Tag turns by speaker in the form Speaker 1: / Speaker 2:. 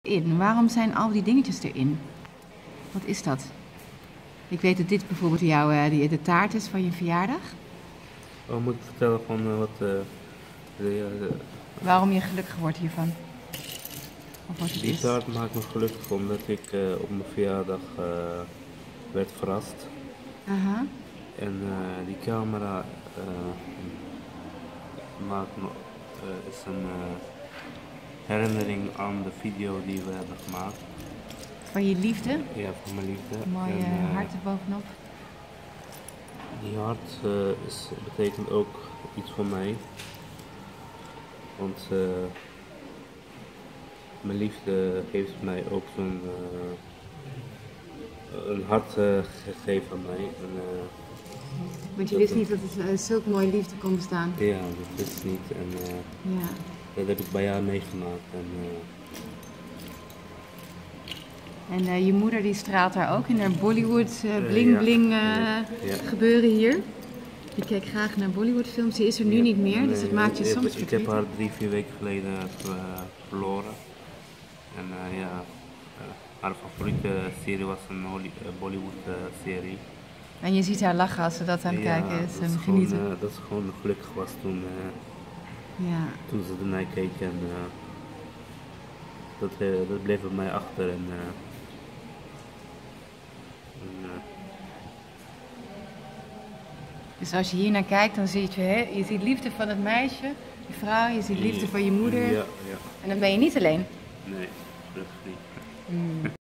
Speaker 1: Waarom zijn al die dingetjes erin? Wat is dat? Ik weet dat dit bijvoorbeeld de taart is van je verjaardag.
Speaker 2: Oh, moet ik vertellen van
Speaker 1: Waarom je gelukkig wordt hiervan? Of wat het
Speaker 2: die
Speaker 1: is?
Speaker 2: taart maakt me gelukkig omdat ik op mijn verjaardag werd verrast.
Speaker 1: Aha.
Speaker 2: En die camera maakt me, is een herinnering aan de video die we hebben gemaakt.
Speaker 1: Van je liefde?
Speaker 2: Ja, van mijn liefde.
Speaker 1: Mooie
Speaker 2: En,
Speaker 1: hart erbovenop.
Speaker 2: Die hart betekent ook iets voor mij. Want mijn liefde heeft mij ook zo'n een hart gegeven aan mij. En,
Speaker 1: Want je wist niet dat het zulke mooie liefde kon bestaan.
Speaker 2: ja, dat wist ik niet. En
Speaker 1: Ja.
Speaker 2: dat heb ik bij jou meegemaakt.
Speaker 1: En je moeder die straalt daar ook in haar Bollywood bling bling gebeuren hier. Je keek graag naar Bollywood films, die is er nu niet meer, dus dat maakt je soms verdrietig.
Speaker 2: Ik heb haar 3-4 weken geleden verloren. En haar favoriete serie was een Bollywood serie.
Speaker 1: En je ziet haar lachen als ze dat aan het kijken is en genieten.
Speaker 2: Dat ze gewoon gelukkig was toen ze ernaar keek. En dat bleef bij mij achter.
Speaker 1: Dus als je hier naar kijkt, dan zie je ziet liefde van het meisje, je vrouw, je ziet liefde van je moeder.
Speaker 2: Ja.
Speaker 1: En dan ben je niet alleen.
Speaker 2: Nee, gelukkig niet.